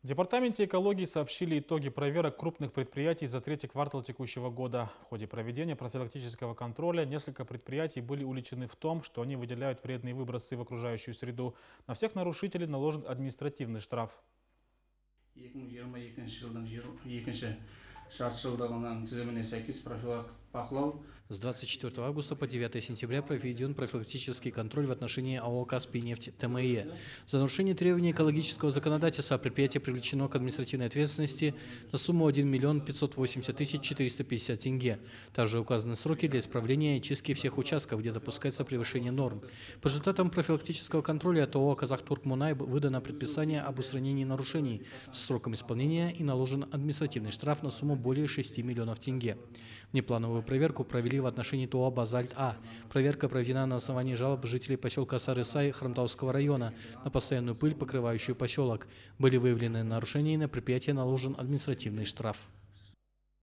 В Департаменте экологии сообщили итоги проверок крупных предприятий за третий квартал текущего года. В ходе проведения профилактического контроля несколько предприятий были уличены в том, что они выделяют вредные выбросы в окружающую среду. На всех нарушителей наложен административный штраф. С 24 августа по 9 сентября проведен профилактический контроль в отношении АО «Каспийнефть ТМИ». За нарушение требований экологического законодательства предприятие привлечено к административной ответственности на сумму 1 580 450 тенге. Также указаны сроки для исправления и чистки всех участков, где допускается превышение норм. По результатам профилактического контроля от АО «Казахтуркмунай» выдано предписание об устранении нарушений со сроком исполнения и наложен административный штраф на сумму более 6 миллионов тенге. Внеплановую проверку провели в отношении ТОА «Базальт-А». Проверка проведена на основании жалоб жителей поселка Сарысай Хромтауского района на постоянную пыль, покрывающую поселок. Были выявлены нарушения и на предприятие наложен административный штраф.